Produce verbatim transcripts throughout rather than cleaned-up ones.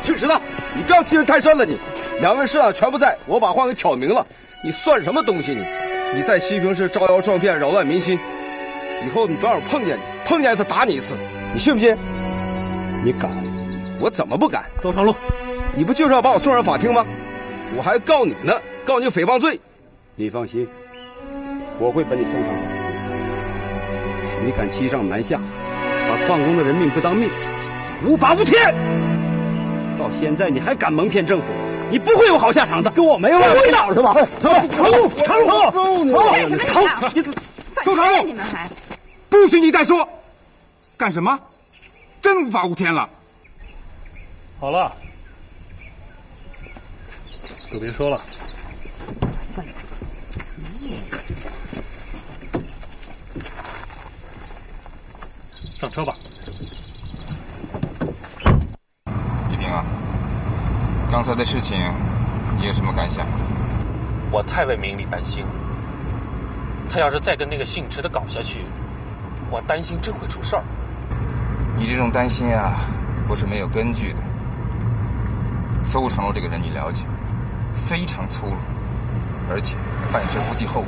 姓池的，你不要欺人太甚了你！两位师长全不在，我把话给挑明了，你算什么东西你？你在西平市招摇撞骗，扰乱民心，以后你不让我碰见你，碰见一次打你一次，你信不信？你敢？我怎么不敢？ 邹长路， 你不就是要把我送上法庭吗？我还告你呢，告你诽谤罪。 你放心，我会把你送上法庭。你敢欺上瞒下，把矿工的人命不当命，无法无天！到现在你还敢蒙骗政府，你不会有好下场的，跟我没完没了是吧？长长路，长路， 揍你！干什么你俩？ 你邹长路，你们还不许你再说！干什么？真无法无天了！ 好了，都别说了。上车吧。 一平啊，刚才的事情你有什么感想？ 我太为明理担心了。他要是再跟那个姓池的搞下去，我担心真会出事儿。 你这种担心啊，不是没有根据的。邹长路这个人你了解，非常粗鲁，而且办事不计后果。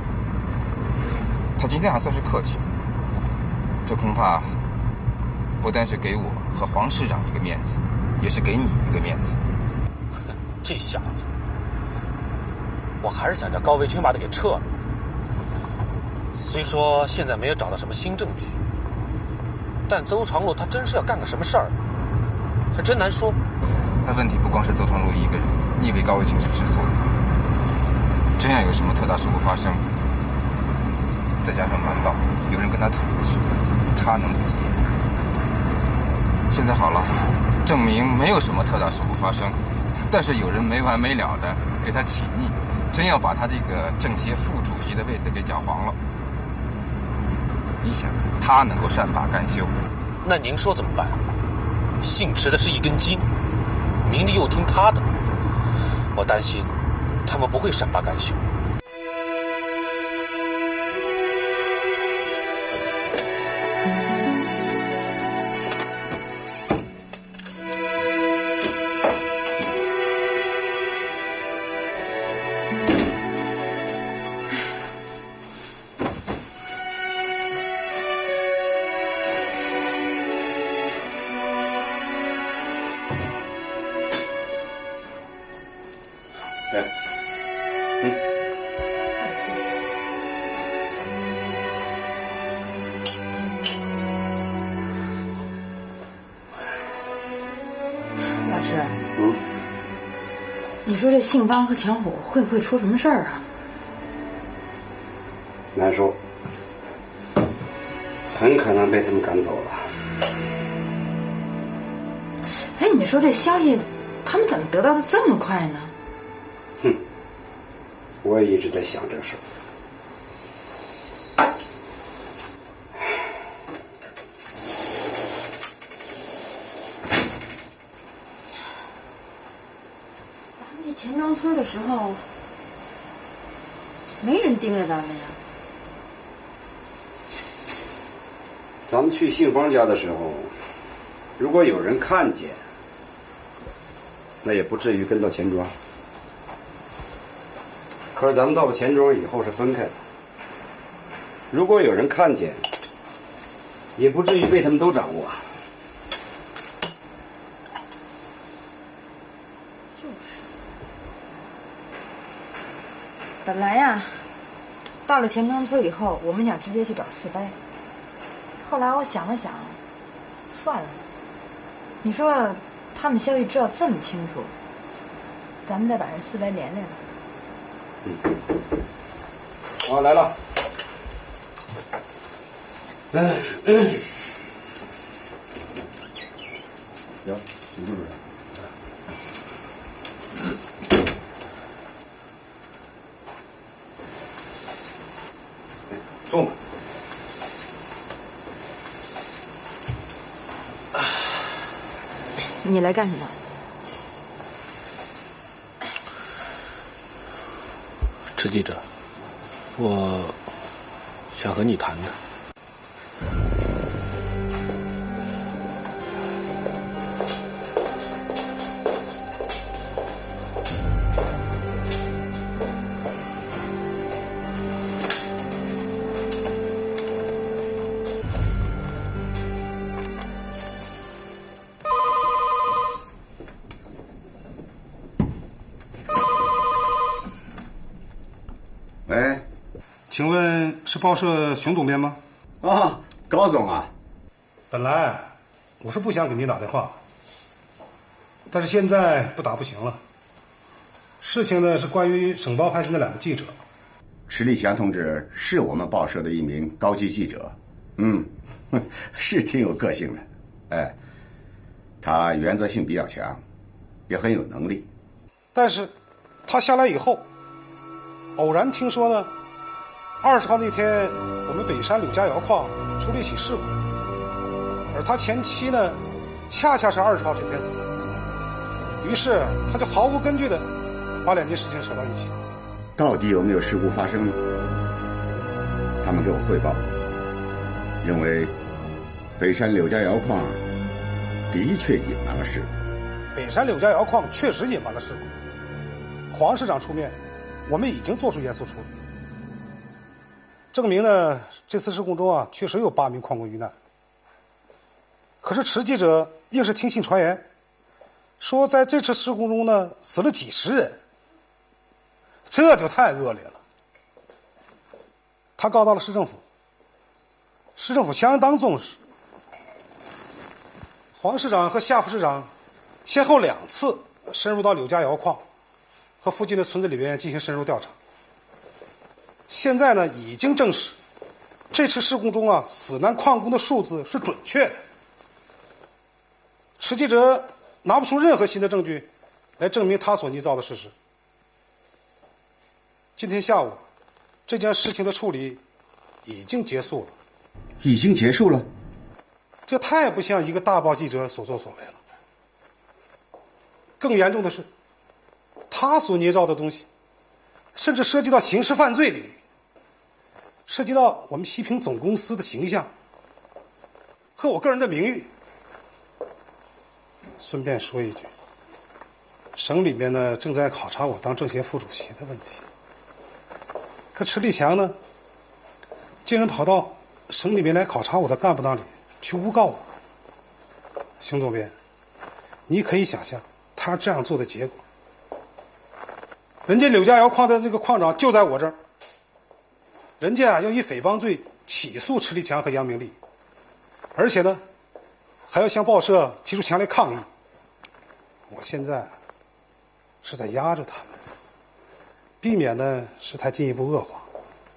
他今天还算是客气了，这恐怕不但是给我和黄市长一个面子，也是给你一个面子。 这小子，我还是想叫高维清把他给撤了。虽说现在没有找到什么新证据，但邹长路他真是要干个什么事儿，还真难说。 那问题不光是邹长路一个人，你以为高维清是吃素的？真要有什么特大事故发生，再加上瞒报，有人跟他吐出去，他能不急？现在好了，证明没有什么特大事故发生，但是有人没完没了的给他起逆，真要把他这个政协副主席的位子给搅黄了。你想，他能够善罢甘休？ 那您说怎么办？姓池的是一根筋，明理又听他的，我担心他们不会善罢甘休。 你说这姓方和强虎会不会出什么事儿啊？ 难说，很可能被他们赶走了。 哎，你说这消息，他们怎么得到的这么快呢？ 哼，我也一直在想这事儿。 钱庄村的时候，没人盯着咱们呀。 咱们去杏芳家的时候，如果有人看见，那也不至于跟到钱庄。可是咱们到了钱庄以后是分开的，如果有人看见，也不至于被他们都掌握。 本来呀，到了钱庄村以后，我们想直接去找四伯。后来我想了想，算了。你说他们消息知道这么清楚，咱们再把人四伯连连了。 嗯。啊，来了。嗯嗯。行，请住主任。坐吧。 你来干什么？ 池记者，我想和你谈谈。 请问是报社熊总编吗？ 啊，高总啊。 本来我是不想给您打电话，但是现在不打不行了。事情呢是关于省报派去那两个记者。 池立强同志是我们报社的一名高级记者，嗯，是挺有个性的，哎，他原则性比较强，也很有能力。 但是他下来以后，偶然听说呢，二十号那天我们北山柳家窑矿出了一起事故，而他前妻呢，恰恰是二十号这天死的。于是他就毫无根据的把两件事情扯到一起。 到底有没有事故发生呢？他们给我汇报，认为北山柳家窑矿的确隐瞒了事故。 北山柳家窑矿确实隐瞒了事故，黄市长出面，我们已经做出严肃处理，证明呢这次事故中啊确实有八名矿工遇难。可是池记者硬是听信传言，说在这次事故中呢死了几十人，这就太恶劣了。他告到了市政府，市政府相当重视。黄市长和夏副市长先后两次深入到柳家窑矿和附近的村子里边进行深入调查。现在呢，已经证实这次事故中啊死难矿工的数字是准确的。池记者拿不出任何新的证据来证明他所捏造的事实。今天下午，这件事情的处理已经结束了。 已经结束了？ 这太不像一个大报记者所作所为了。更严重的是，他所捏造的东西，甚至涉及到刑事犯罪领域，涉及到我们西平总公司的形象和我个人的名誉。顺便说一句，省里面呢正在考察我当政协副主席的问题。可池立强呢，竟然跑到省里面来考察我的干部那里去诬告我。熊总编，你可以想象他这样做的结果。人家柳家窑矿的这个矿长就在我这儿，人家啊要以诽谤罪起诉池立强和杨明利，而且呢还要向报社提出强烈抗议。我现在是在压着他们，避免呢事态进一步恶化。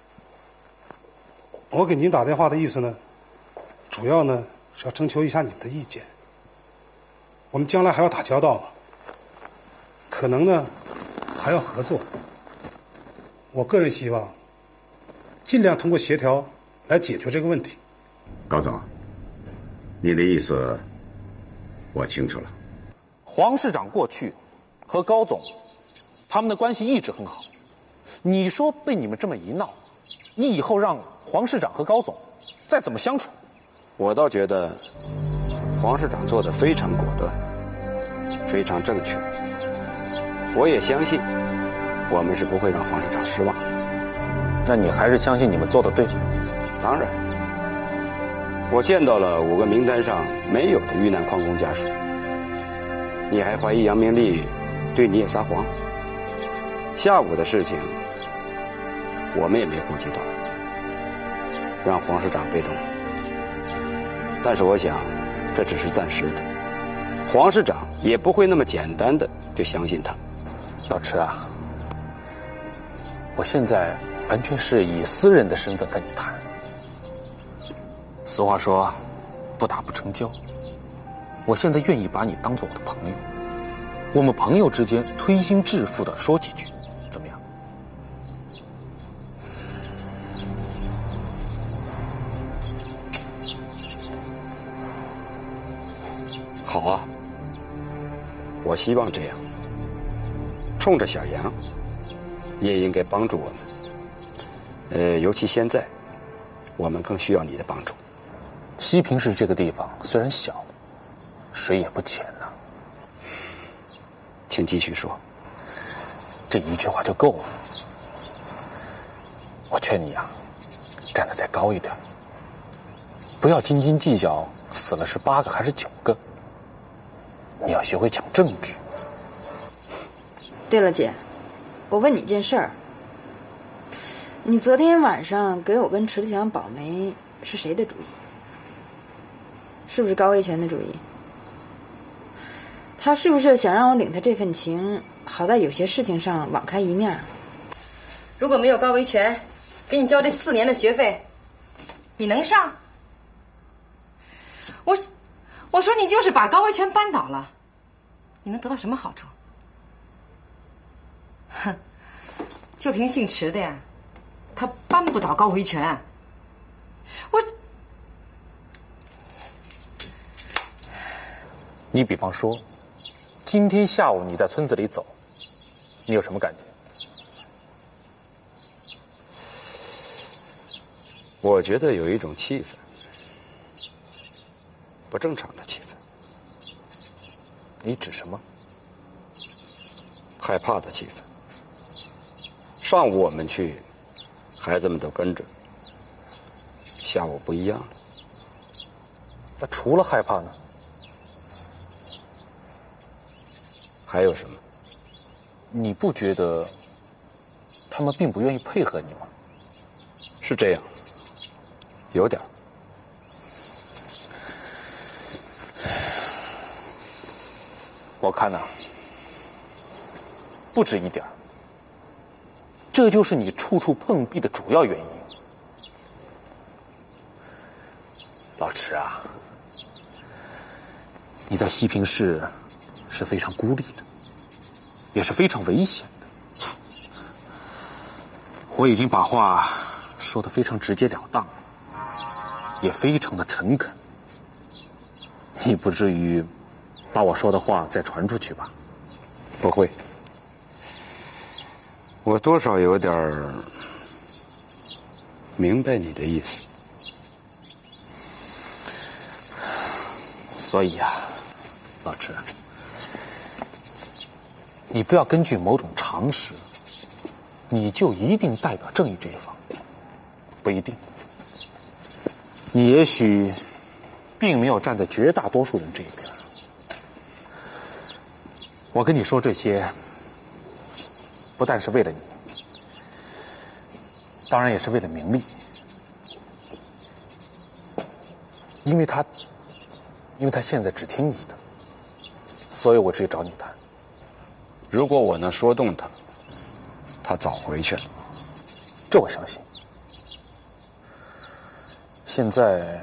我给您打电话的意思呢，主要呢是要征求一下你们的意见。我们将来还要打交道嘛，可能呢还要合作。我个人希望尽量通过协调来解决这个问题。 高总，你的意思我清楚了。 黄市长过去和高总他们的关系一直很好，你说被你们这么一闹，你以后让黄市长和高总再怎么相处？ 我倒觉得黄市长做的非常果断，非常正确。我也相信我们是不会让黄市长失望的。 那你还是相信你们做的对？ 当然，我见到了五个名单上没有的遇难矿工家属。你还怀疑杨明利对你也撒谎？下午的事情我们也没顾及到，让黄市长被动。但是我想这只是暂时的，黄市长也不会那么简单的就相信他。 老池啊，我现在完全是以私人的身份跟你谈。俗话说不打不成交，我现在愿意把你当做我的朋友，我们朋友之间推心置腹的说几句，怎么样？ 好啊，我希望这样。冲着小杨，你也应该帮助我们。呃，尤其现在，我们更需要你的帮助。 西平市这个地方虽然小，水也不浅呐、啊。 请继续说。 这一句话就够了。我劝你啊，站得再高一点，不要斤斤计较死了是八个还是九个。你要学会讲证据。 对了，姐，我问你一件事儿。 你昨天晚上给我跟池立强保媒是谁的主意？是不是高维全的主意？他是不是想让我领他这份情，好在有些事情上网开一面？ 如果没有高维全给你交这四年的学费，你能上？我我说你就是把高维全扳倒了，你能得到什么好处？哼，就凭姓池的呀，他扳不倒高维全。我， 你比方说，今天下午你在村子里走，你有什么感觉？ 我觉得有一种气氛，不正常的气氛。 你指什么？ 害怕的气氛。上午我们去，孩子们都跟着；下午不一样了。 那除了害怕呢？ 还有什么？ 你不觉得他们并不愿意配合你吗？ 是这样，有点。 我看呐、啊，不止一点，这就是你处处碰壁的主要原因。老池啊，你在西平市是非常孤立的，也是非常危险的。我已经把话说得非常直截了当，也非常的诚恳，你不至于把我说的话再传出去吧？ 不会，我多少有点儿明白你的意思。 所以啊，老池，你不要根据某种常识，你就一定代表正义这一方，不一定。你也许并没有站在绝大多数人这一边。我跟你说这些，不但是为了你，当然也是为了名利，因为他，因为他现在只听你的，所以我只找你谈。 如果我能说动他，他早回去了。 这我相信。现在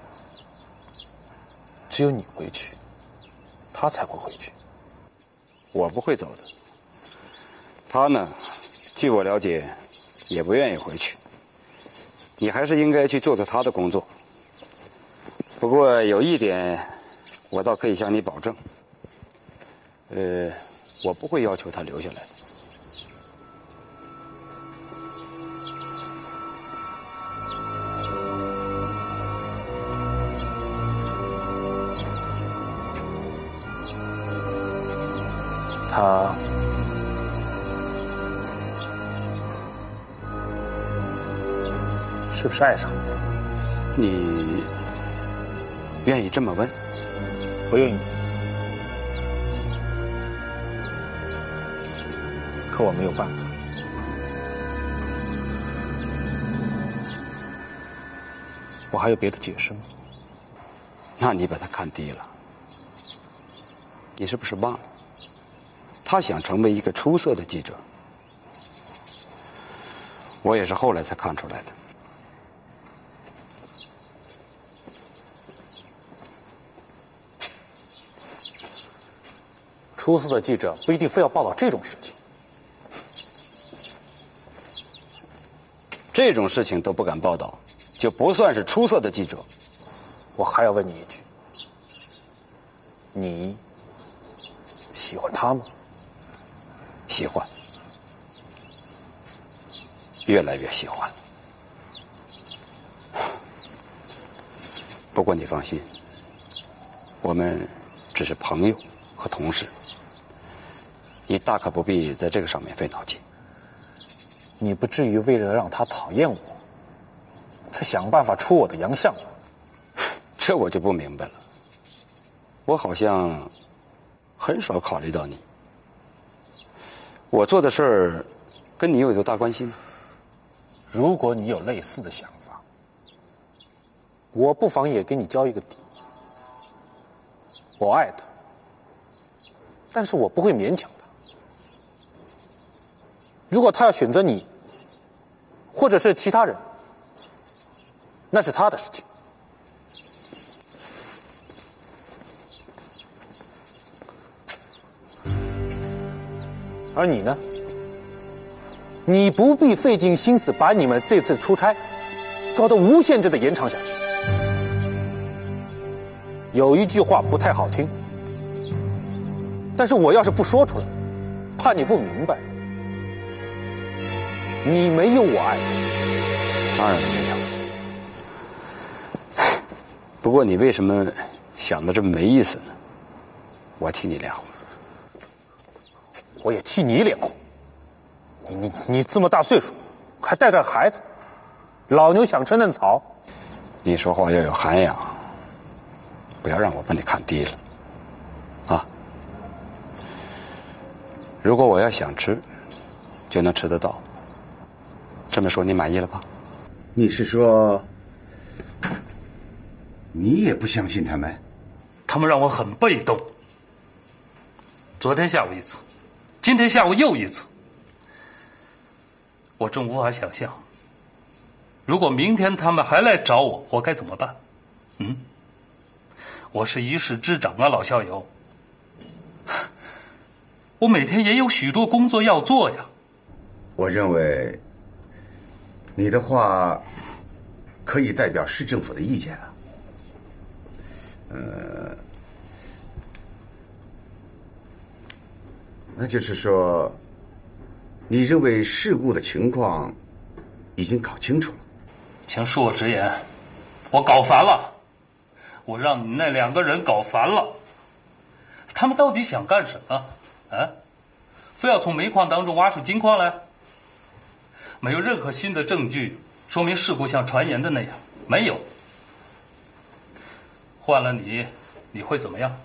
只有你回去，他才会回去。 我不会走的。他呢，据我了解，也不愿意回去。你还是应该去做做他的工作。不过有一点，我倒可以向你保证，呃，我不会要求他留下来。 他是不是爱上你了？ 你愿意这么问？ 不愿意。可我没有办法。我还有别的解释吗？ 那你把他看低了。你是不是忘了？他想成为一个出色的记者，我也是后来才看出来的。 出色的记者不一定非要报道这种事情， 这种事情都不敢报道，就不算是出色的记者。 我还要问你一句：你喜欢他吗？ 喜欢，越来越喜欢。不过你放心，我们只是朋友和同事，你大可不必在这个上面费脑筋。 你不至于为了让他讨厌我，才想办法出我的洋相。 这我就不明白了，我好像很少考虑到你。我做的事儿跟你又有多大关系呢？ 如果你有类似的想法，我不妨也给你交一个底。我爱他，但是我不会勉强他。如果他要选择你，或者是其他人，那是他的事情。而你呢？你不必费尽心思把你们这次出差搞得无限制的延长下去。有一句话不太好听，但是我要是不说出来，怕你不明白。你没有我爱的。 当然没有。不过你为什么想的这么没意思呢？我替你脸红。 我也替你脸红。你你你这么大岁数，还带着孩子，老牛想吃嫩草。 你说话要有涵养，不要让我把你看低了，啊！如果我要想吃，就能吃得到。这么说你满意了吧？ 你是说，你也不相信他们？ 他们让我很被动。昨天下午一次，今天下午又一次。我真无法想象，如果明天他们还来找我，我该怎么办？嗯，我是一市之长啊，老校友，我每天也有许多工作要做呀。 我认为，你的话可以代表市政府的意见啊。呃，那就是说，你认为事故的情况已经搞清楚了？ 请恕我直言，我搞烦了，我让你那两个人搞烦了。他们到底想干什么？啊？非要从煤矿当中挖出金矿来？没有任何新的证据说明事故像传言的那样，没有。换了你，你会怎么样？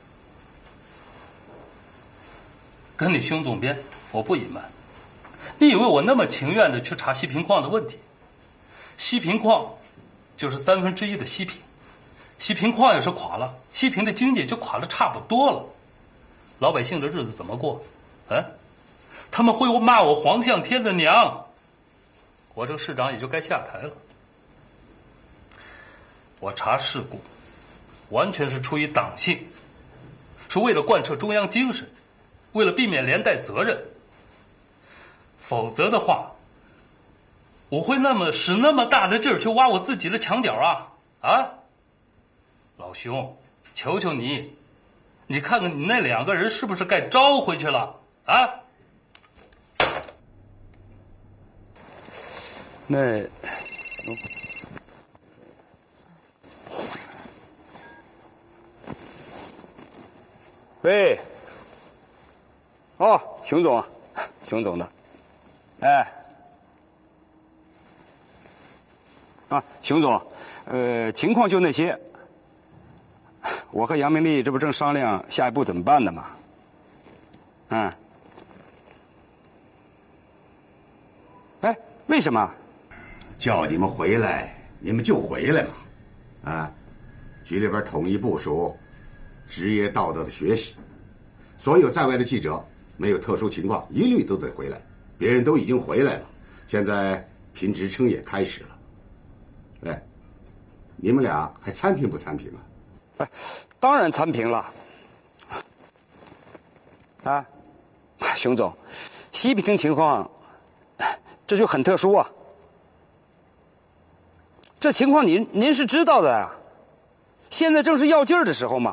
跟你兄总编，我不隐瞒，你以为我那么情愿的去查西平矿的问题？西平矿就是三分之一的西平，西平矿要是垮了，西平的经济就垮了差不多了，老百姓的日子怎么过？啊？他们会骂我黄向天的娘，我这个市长也就该下台了。我查事故，完全是出于党性，是为了贯彻中央精神，为了避免连带责任。否则的话，我会那么使那么大的劲儿去挖我自己的墙角啊啊！老兄，求求你，你看看你那两个人是不是该招回去了啊？ 那，喂，哦，熊总，熊总的，哎，啊，熊总，呃，情况就那些。我和杨明丽这不正商量下一步怎么办呢吗？嗯。哎，为什么？ 叫你们回来，你们就回来嘛！啊，局里边统一部署，职业道德的学习，所有在外的记者没有特殊情况，一律都得回来。别人都已经回来了，现在评职称也开始了。哎，你们俩还参评不参评啊？ 哎，当然参评了。啊，熊总，西平情况，这就很特殊啊。这情况您您是知道的啊，现在正是要劲儿的时候嘛。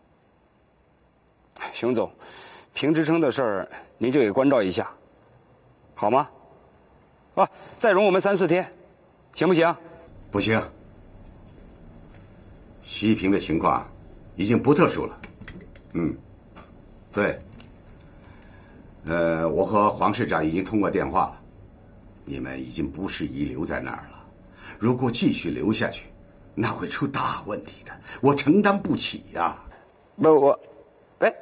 熊总，评职称的事儿您就给关照一下，好吗？啊，再容我们三四天，行不行？ 不行，西平的情况已经不特殊了。嗯，对。呃，我和黄市长已经通过电话了，你们已经不适宜留在那儿了。如果继续留下去，那会出大问题的，我承担不起呀、啊。 不，我，哎，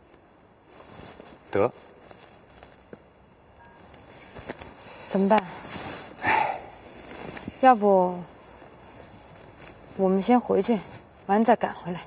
得， 怎么办？ 要不我们先回去，完再赶回来。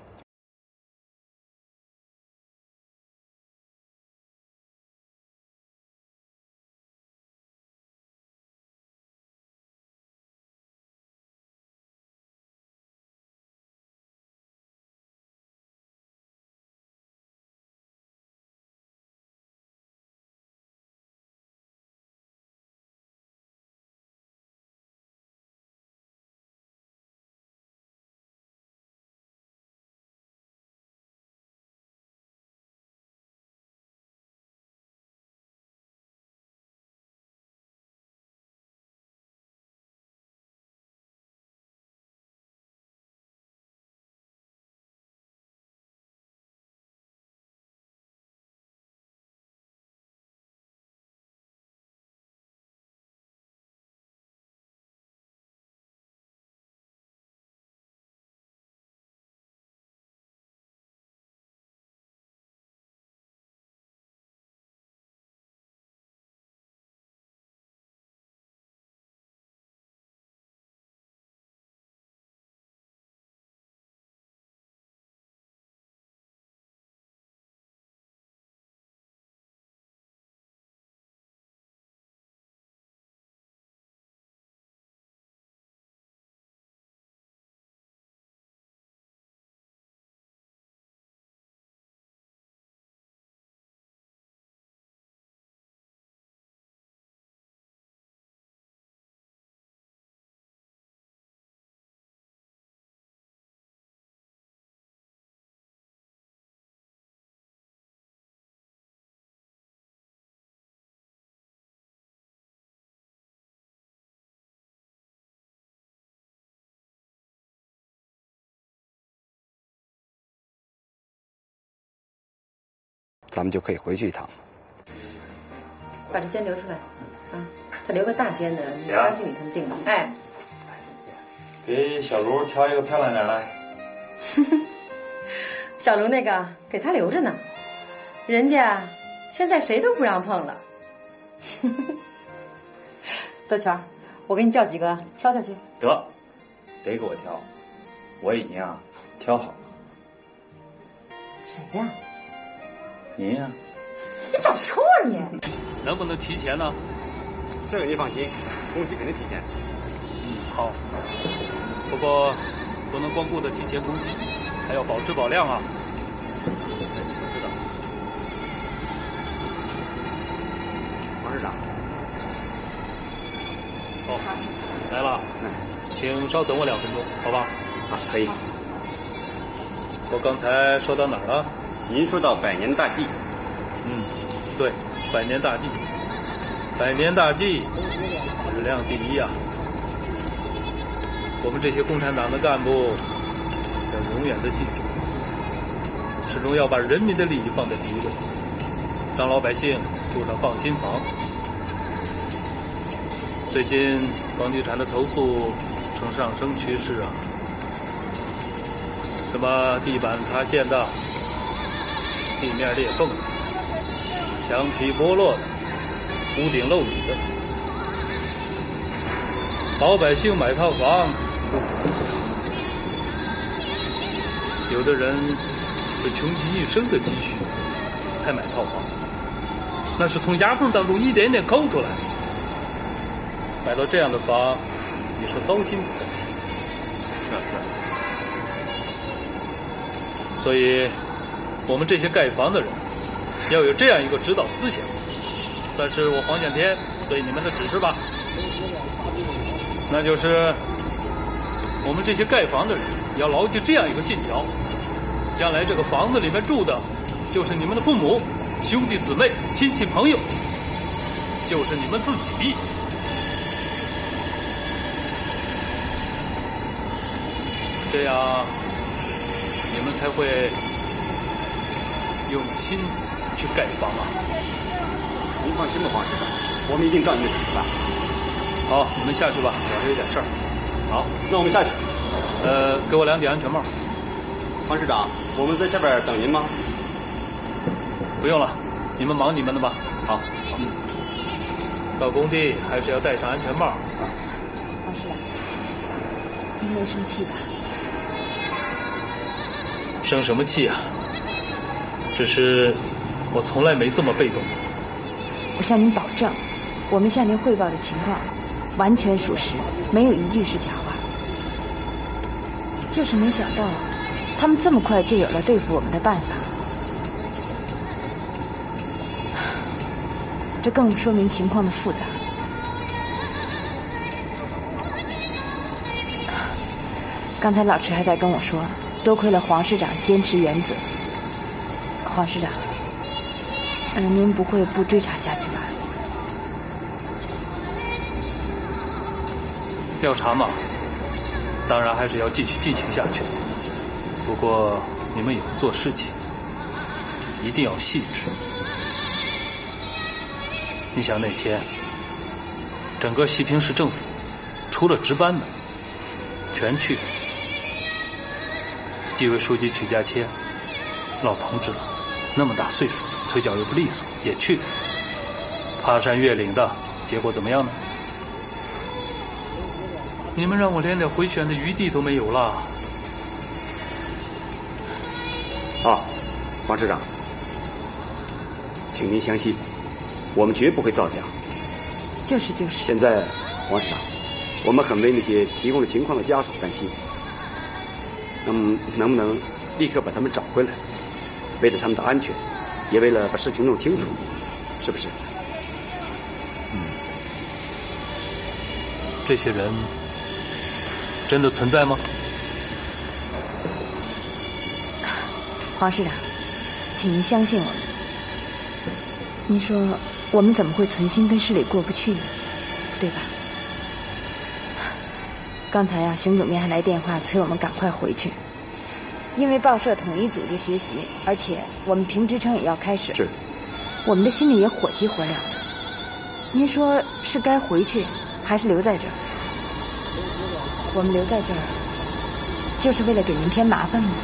咱们就可以回去一趟。 把这间留出来，啊，他留个大间的，张经理他们定的。哎， 给小卢挑一个漂亮点来。 小卢那个给他留着呢，人家现在谁都不让碰了。多权，我给你叫几个挑挑去。 得，得给我挑，我已经啊挑好了。 谁呀？ 您呀。 你找错你！ 能不能提前呢？ 这个你放心，工期肯定提前。 嗯，好。不过不能光顾着提前工期，还要保质保量啊。知道。 王市长。 哦，来了，请稍等我两分钟，好吧？ 啊，可以。 我刚才说到哪儿了？ 您说到百年大计。 嗯，对，百年大计，百年大计，质量第一啊！我们这些共产党的干部要永远的记住，始终要把人民的利益放在第一位，让老百姓住上放心房。最近房地产的投诉呈上升趋势啊，什么地板塌陷的，地面裂缝的，墙皮剥落的，屋顶漏雨的，老百姓买套房，有的人会穷极一生的积蓄才买套房，那是从牙缝当中一点一点抠出来。买到这样的房，你说糟心不糟心？是啊是啊。所以，我们这些盖房的人要有这样一个指导思想，算是我黄建天对你们的指示吧。那就是我们这些盖房的人要牢记这样一个信条：将来这个房子里面住的，就是你们的父母、兄弟姊妹、亲戚朋友，就是你们自己。这样，你们才会用心去盖房啊！ 您放心吧，黄市长，我们一定照您的指示办。 好，你们下去吧，我还有点事儿。 好，那我们下去。 呃，给我两顶安全帽。 黄市长，我们在下边等您吗？ 不用了，你们忙你们的吧。 好， 嗯，到工地还是要戴上安全帽。 黄市长。 没生气吧？ 生什么气啊？只是我从来没这么被动过。 我向您保证，我们向您汇报的情况完全属实，没有一句是假话。就是没想到，他们这么快就有了对付我们的办法。这更说明情况的复杂。刚才老池还在跟我说，多亏了黄市长坚持原则。黄市长，嗯，您不会不追查下去吧？ 调查嘛，当然还是要继续进行下去。不过你们以后做事情一定要细致。你想那天，整个西平市政府除了值班的，全去了。纪委书记曲家谦，老同志了，那么大岁数，腿脚又不利索，也去了。爬山越岭的，结果怎么样呢？你们让我连点回旋的余地都没有了。 啊，黄市长，请您相信，我们绝不会造假。 就是就是。 现在，黄市长，我们很为那些提供了情况的家属担心。那么，能不能立刻把他们找回来？为了他们的安全，也为了把事情弄清楚，是不是？ 嗯。这些人真的存在吗？ 黄市长，请您相信我们。您说我们怎么会存心跟市里过不去呢？对吧？刚才啊，邢总编还来电话催我们赶快回去，因为报社统一组织学习，而且我们评职称也要开始。 是。 我们的心里也火急火燎的。您说是该回去，还是留在这儿？我们留在这儿，就是为了给您添麻烦吗？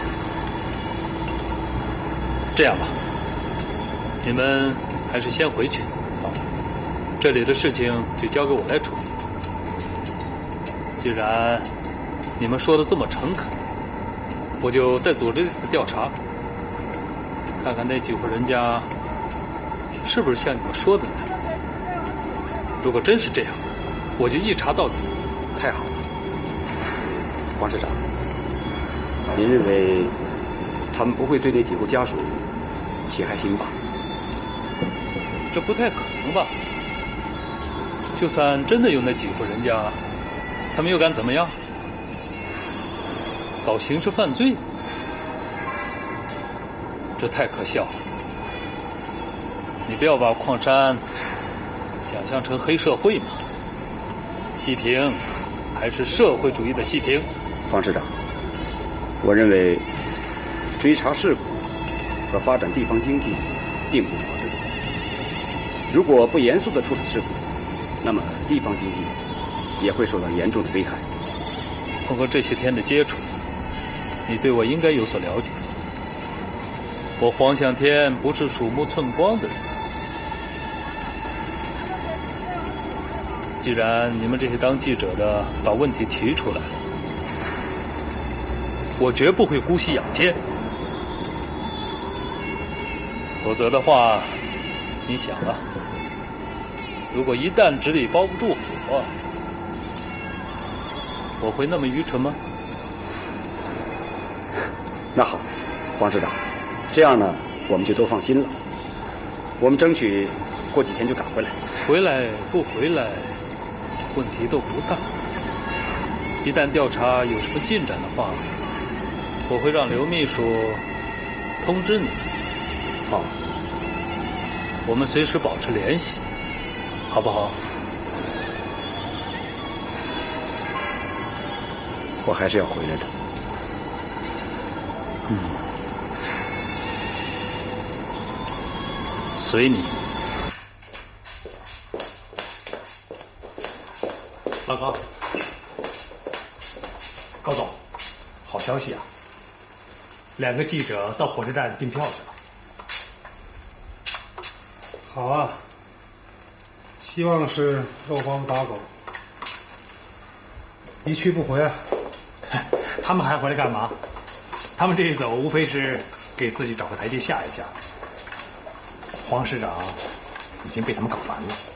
这样吧，你们还是先回去，这里的事情就交给我来处理。既然你们说的这么诚恳，我就再组织一次调查，看看那几户人家是不是像你们说的那样。如果真是这样，我就一查到底。 太好了，黄市长，您认为他们不会对那几户家属起害心吧？ 这不太可能吧？就算真的有那几户人家，他们又敢怎么样？搞刑事犯罪？这太可笑了！你不要把矿山想象成黑社会嘛。西平还是社会主义的西平。 黄市长，我认为追查事故和发展地方经济并不矛盾。如果不严肃地处理事故，那么地方经济也会受到严重的危害。 通过这些天的接触，你对我应该有所了解。我黄向天不是鼠目寸光的人。既然你们这些当记者的把问题提出来，我绝不会姑息养奸。否则的话，你想啊，如果一旦纸里包不住火，我会那么愚蠢吗？ 那好，黄市长，这样呢，我们就都放心了。我们争取过几天就赶回来。 回来不回来，问题都不大。一旦调查有什么进展的话，我会让刘秘书通知你们。 好， 我们随时保持联系，好不好？ 我还是要回来的。 嗯，随你。 老高，高总，好消息啊！两个记者到火车站订票去了。 好啊，希望是肉包子打狗，一去不回啊！ 他们还回来干嘛？他们这一走，无非是给自己找个台阶下一下。黄市长已经被他们搞烦了。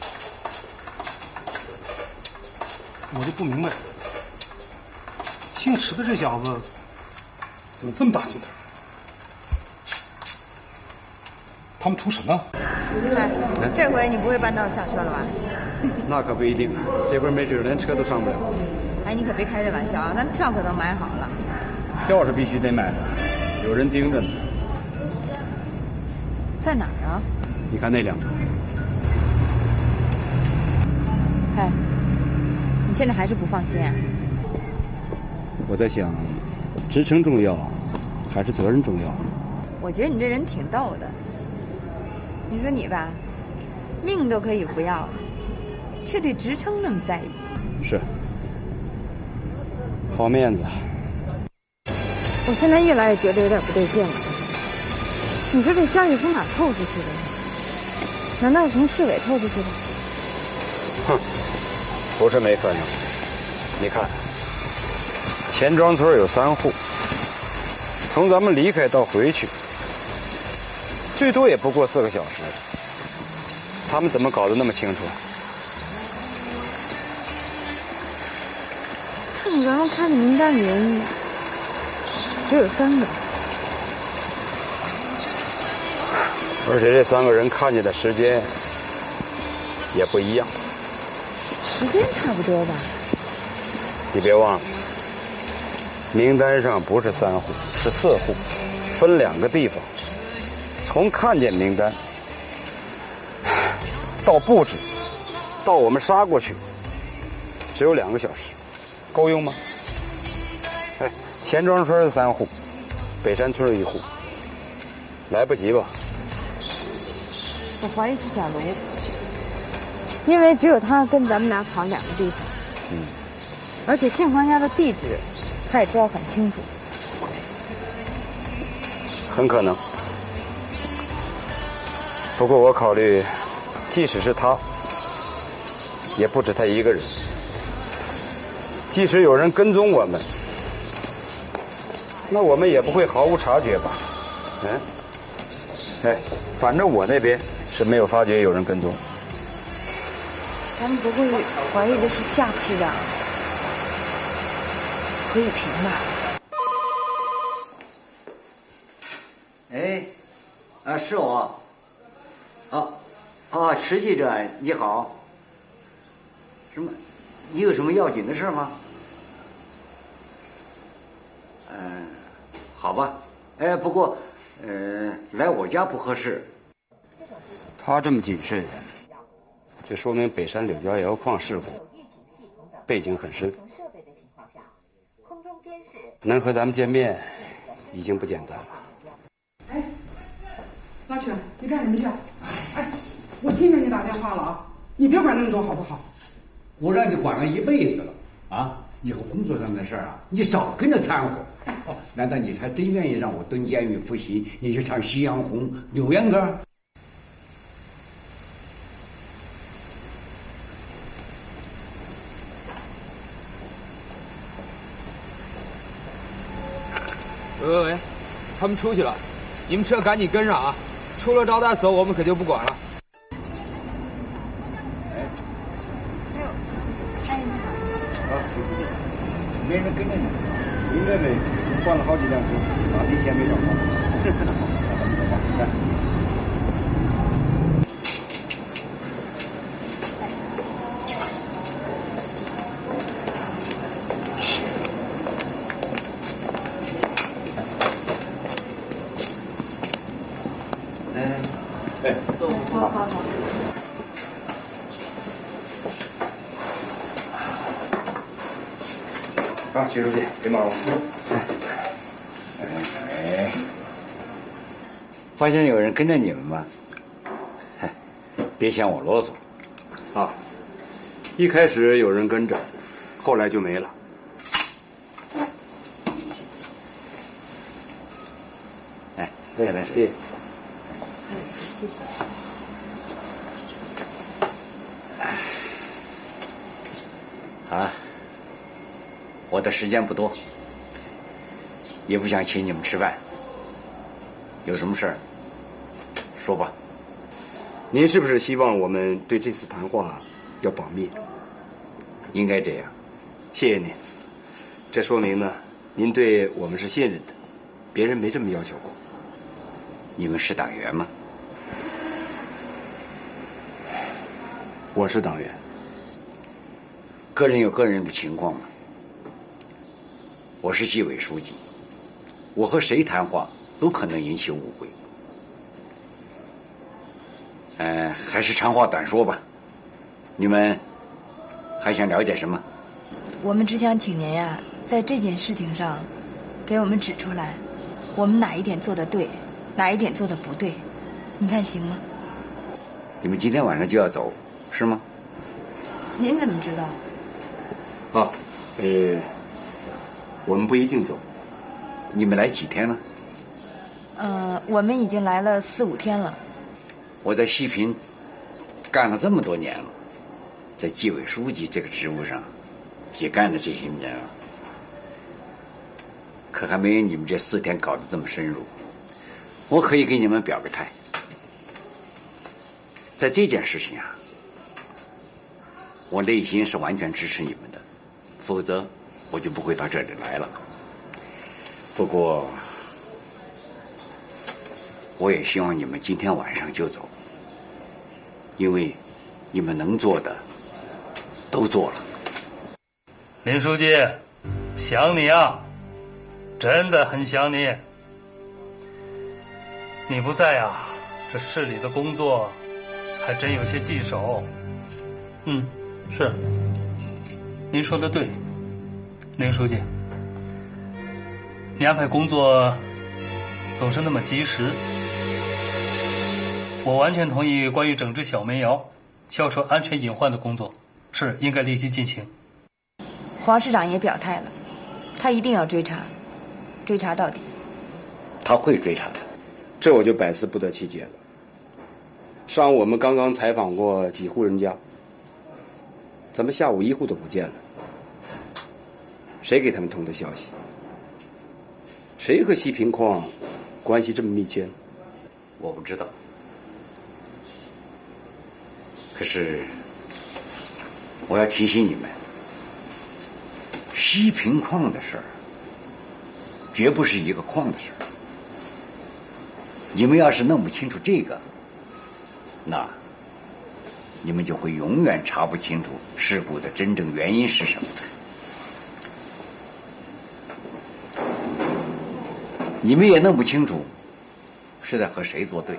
我就不明白，姓池的这小子怎么这么大劲头？他们图什么？ 哎，这回你不会半道下车了吧？ 那可不一定，这回没准连车都上不了。 哎，你可别开这玩笑啊！咱票可都买好了。 票是必须得买的，有人盯着呢。 在哪儿啊？ 你看那两个。 哎，你现在还是不放心啊？ 我在想，职称重要还是责任重要？ 我觉得你这人挺逗的。你说你吧，命都可以不要了，却对职称那么在意。 是，好面子。 我现在越来越觉得有点不对劲了。你说这消息从哪透出去的呢？难道是从市委透出去的？ 哼，不是没可能。你看，钱庄村有三户，从咱们离开到回去，最多也不过四个小时。他们怎么搞得那么清楚？ 看咱们看的名单里人只有三个， 而且这三个人看见的时间也不一样。 时间差不多吧？ 你别忘了，名单上不是三户，是四户，分两个地方。从看见名单到布置，到我们杀过去，只有两个小时，够用吗？哎，钱庄村三户，北山村一户，来不及吧？ 我怀疑是小卢，因为只有他跟咱们俩跑两个地方， 嗯， 而且姓黄家的地址他也知道很清楚， 很可能。不过我考虑，即使是他，也不止他一个人。即使有人跟踪我们，那我们也不会毫无察觉吧？嗯，哎，反正我那边是没有发觉有人跟踪。 咱们不会怀疑的是夏市长何雨萍吧？ 哎，啊，是我。啊，啊，池记者你好。什么？你有什么要紧的事吗？嗯，好吧。哎，不过，呃，来我家不合适。 他这么谨慎，就说明北山柳家窑矿事故背景很深，能和咱们见面已经不简单了。 哎，老曲，你干什么去？哎，我听见你打电话了啊！你别管那么多好不好？ 我让你管了一辈子了啊！以后工作上的事儿啊，你少跟着掺和。哦，难道你还真愿意让我蹲监狱服刑？你去唱夕阳红、扭秧歌？ 喂喂喂，他们出去了，你们车赶紧跟上啊！出了招待所，我们可就不管了。 啊，叔叔，没人跟着你，应该没，换了好几辆车，哪地钱没找到？那咱们走吧，来。 哎， 哎， 好好好。 啊，徐书记，别忙了。 哎，发现有人跟着你们吗？嗨，别嫌我啰嗦。 啊，一开始有人跟着，后来就没了。 哎， 来来，谢谢。 谢谢。 啊，我的时间不多， 也不想请你们吃饭。有什么事儿说吧。 您是不是希望我们对这次谈话要保密？ 应该这样。 谢谢您，这说明呢，您对我们是信任的，别人没这么要求过。 你们是党员吗？ 我是党员。 个人有个人的情况嘛。我是纪委书记，我和谁谈话都可能引起误会。嗯、呃，还是长话短说吧。你们还想了解什么？ 我们只想请您呀，在这件事情上，给我们指出来，我们哪一点做得对，哪一点做得不对，你看行吗？ 你们今天晚上就要走，是吗？ 您怎么知道？ 啊，呃，我们不一定走。 你们来几天了？ 嗯、呃，我们已经来了四五天了。 我在西平干了这么多年了，在纪委书记这个职务上也干了这些年了，可还没有你们这四天搞得这么深入。我可以给你们表个态，在这件事情啊，我内心是完全支持你们的，否则我就不会到这里来了。不过我也希望你们今天晚上就走，因为你们能做的都做了。 林书记，想你啊，真的很想你。你不在啊，这市里的工作还真有些棘手。嗯，是。您说的对，林书记，你安排工作总是那么及时。我完全同意，关于整治小煤窑、消除安全隐患的工作是应该立即进行。 黄市长也表态了，他一定要追查，追查到底。 他会追查的， 这我就百思不得其解了。上午我们刚刚采访过几户人家，怎么下午一户都不见了？谁给他们通的消息？谁和西平矿关系这么密切？ 我不知道。可是我要提醒你们，西平矿的事儿绝不是一个矿的事儿。你们要是弄不清楚这个，那你们就会永远查不清楚事故的真正原因是什么。你们也弄不清楚是在和谁作对。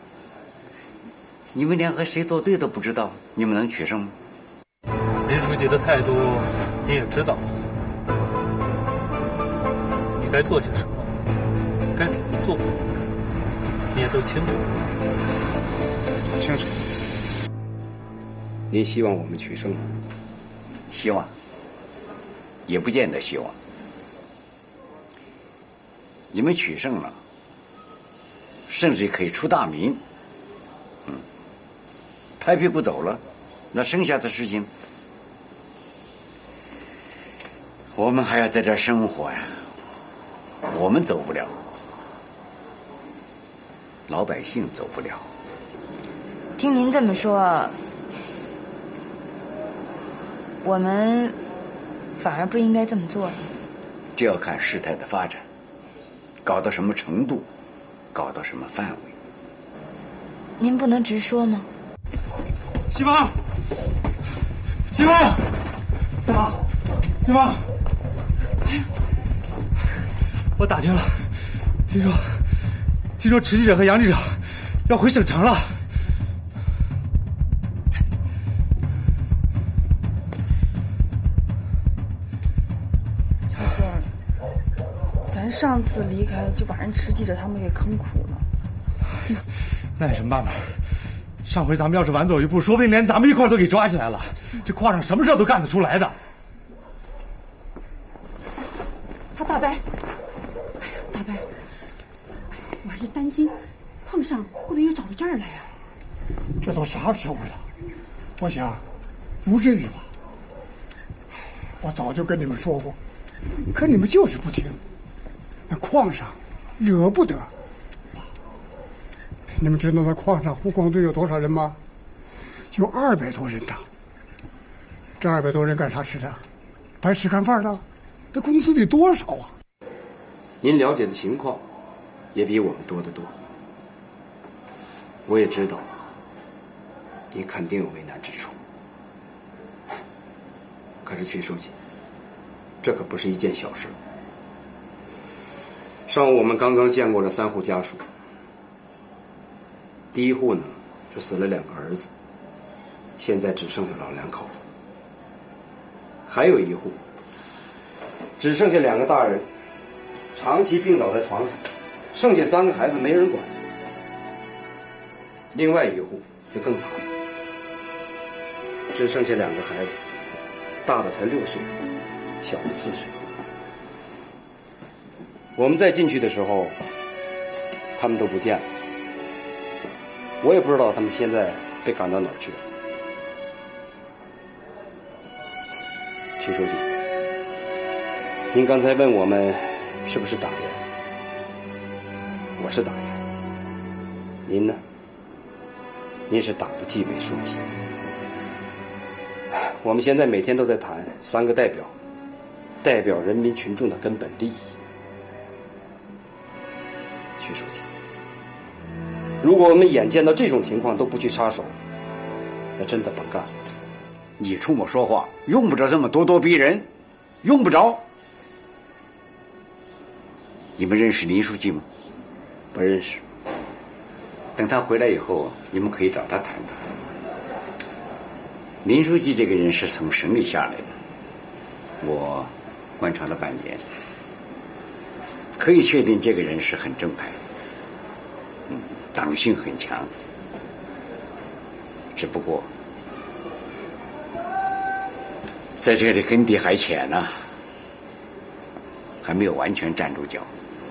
你们连和谁作对都不知道，你们能取胜吗？ 林书记的态度你也知道，你该做些什么，该怎么做，你也都清楚。 清楚。 您希望我们取胜吗？ 希望，也不见得希望。你们取胜了，甚至可以出大名。嗯，拍屁股走了，那剩下的事情，我们还要在这儿生活呀。我们走不了，老百姓走不了。 听您这么说，我们反而不应该这么做了。 这要看事态的发展，搞到什么程度，搞到什么范围。 您不能直说吗？ 西方，西方，干嘛？西方，我打听了，听说，听说池记者和杨记者要回省城了。 小凤，咱上次离开就把人池记者他们给坑苦了。 那有什么办法？上回咱们要是晚走一步，说不定连咱们一块都给抓起来了。这矿上什么事都干得出来的。 他大伯，哎呀，大伯，我还是担心矿上会不会又找到这儿来呀、啊？ 这都啥时候了？我想，不至于吧。我早就跟你们说过，可你们就是不听。那矿上惹不得。你们知道那矿上护工队有多少人吗？有二百多人呢。这二百多人干啥吃的？白吃干饭的，这工资得多少啊？ 您了解的情况也比我们多得多。我也知道，您肯定有为难之处。可是曲书记，这可不是一件小事。上午我们刚刚见过了三户家属，第一户呢是死了两个儿子，现在只剩下老两口了。还有一户只剩下两个大人，长期病倒在床上，剩下三个孩子没人管。另外一户就更惨了，只剩下两个孩子，大的才六岁，小的四岁。我们在进去的时候，他们都不见了，我也不知道他们现在被赶到哪儿去了。徐书记，您刚才问我们是不是党员？我是党员。您呢？您是党的纪委书记。我们现在每天都在谈三个代表，代表人民群众的根本利益。徐书记，如果我们眼见到这种情况都不去插手，那真的甭干了。 你冲我说话，用不着这么咄咄逼人，用不着。你们认识林书记吗？ 不认识。 等他回来以后，你们可以找他谈谈。林书记这个人是从省里下来的，我观察了半年，可以确定这个人是很正派，嗯，党性很强。只不过在这里根底还浅呢、啊，还没有完全站住脚。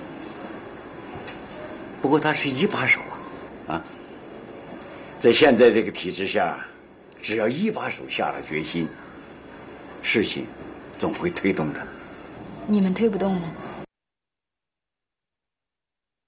不过他是一把手啊，啊，在现在这个体制下，只要一把手下了决心，事情总会推动的。 你们推不动吗？